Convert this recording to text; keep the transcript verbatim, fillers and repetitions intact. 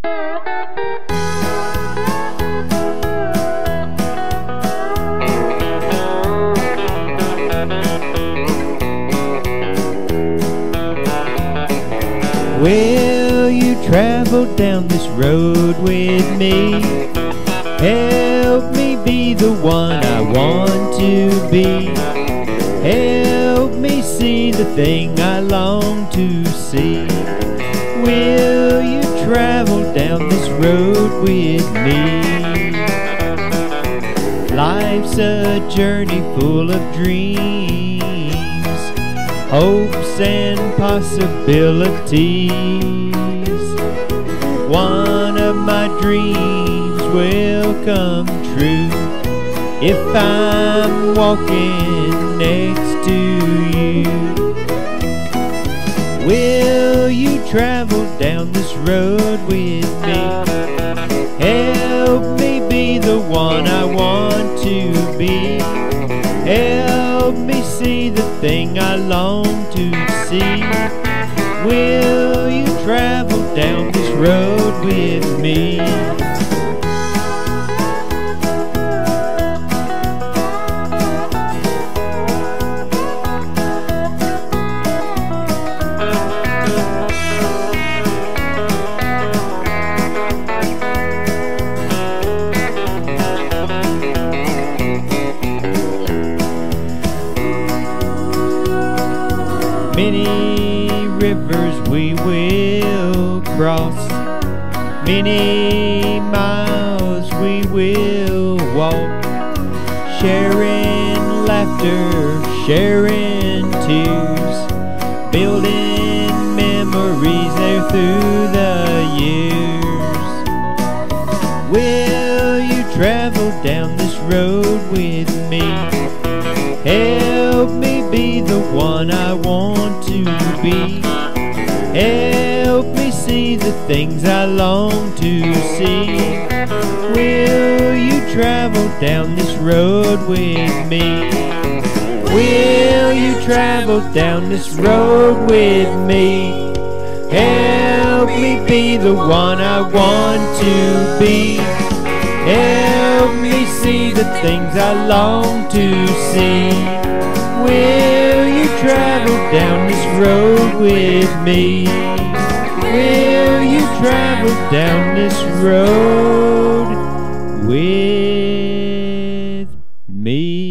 Will you travel down this road with me? Help me be the one I want to be. Help me see the thing I long to see. Will you travel down this road with me? Life's a journey full of dreams, hopes and possibilities. One of my dreams will come true if I'm walking next to you. Will you travel down this road with me? Help me be the one I want to be. Help me see the thing I long to see. Will you travel down this road with me? Many rivers we will cross, many miles we will walk, sharing laughter, sharing tears, building memories there through the years. Will you travel down this road with me? Help me be the one I want to be. Help me see the things I long to see. Will you travel down this road with me? Will you travel down this road with me? Help me be the one I want to be. Help me see the things I long to see. Will you travel down this road with me? Will you travel down this road with me?